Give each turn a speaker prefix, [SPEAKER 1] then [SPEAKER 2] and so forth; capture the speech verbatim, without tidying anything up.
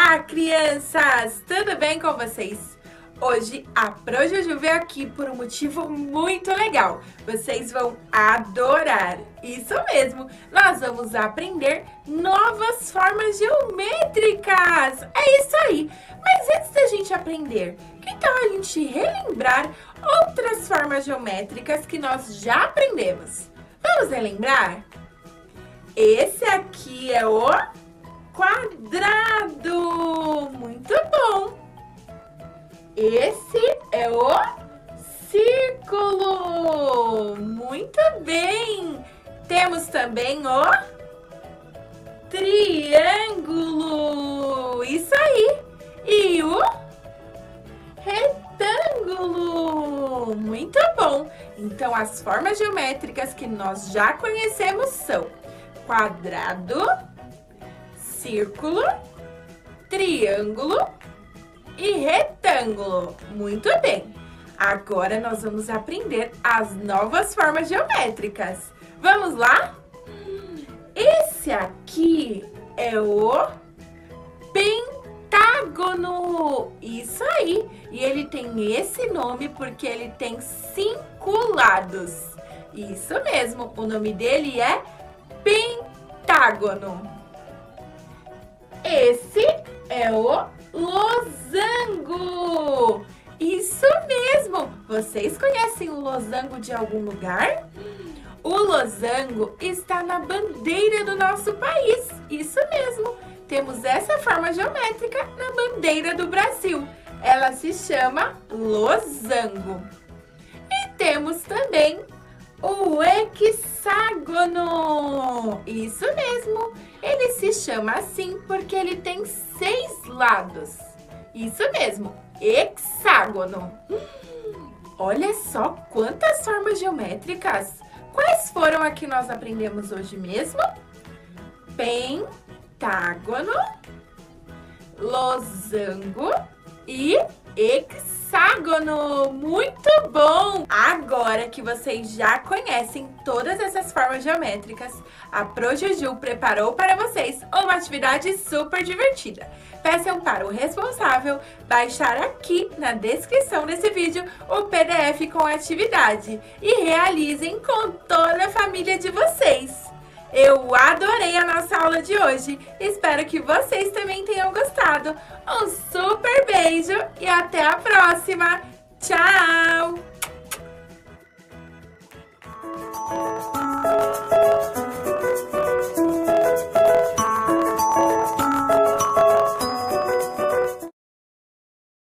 [SPEAKER 1] Olá, crianças! Tudo bem com vocês? Hoje a Pro Juju veio aqui por um motivo muito legal. Vocês vão adorar! Isso mesmo! Nós vamos aprender novas formas geométricas! É isso aí! Mas antes da gente aprender, que tal a gente relembrar outras formas geométricas que nós já aprendemos? Vamos relembrar? Esse aqui é o quadrado! Muito bom! Esse é o círculo! Muito bem! Temos também o triângulo! Isso aí! E o retângulo! Muito bom! Então, as formas geométricas que nós já conhecemos são quadrado, círculo, triângulo e retângulo. Muito bem! Agora nós vamos aprender as novas formas geométricas. Vamos lá? Esse aqui é o pentágono. Isso aí! E ele tem esse nome porque ele tem cinco lados. Isso mesmo, o nome dele é pentágono. Esse é o losango. Isso mesmo! Vocês conhecem o losango de algum lugar? O losango está na bandeira do nosso país. Isso mesmo! Temos essa forma geométrica na bandeira do Brasil. Ela se chama losango. E temos também o hexágono. Isso mesmo! Ele se chama assim porque ele tem seis lados. Isso mesmo, hexágono. Hum, olha só quantas formas geométricas. Quais foram a que nós aprendemos hoje mesmo? Pentágono, losango e hexágono. Muito bom! Agora que vocês já conhecem todas essas formas geométricas, a Pro Juju preparou para vocês uma atividade super divertida. Peçam para o responsável baixar aqui na descrição desse vídeo o P D F com a atividade e realizem com toda a família de vocês. Eu adorei a nossa aula de hoje. Espero que vocês também tenham gostado. Um super beijo e até a próxima. Tchau!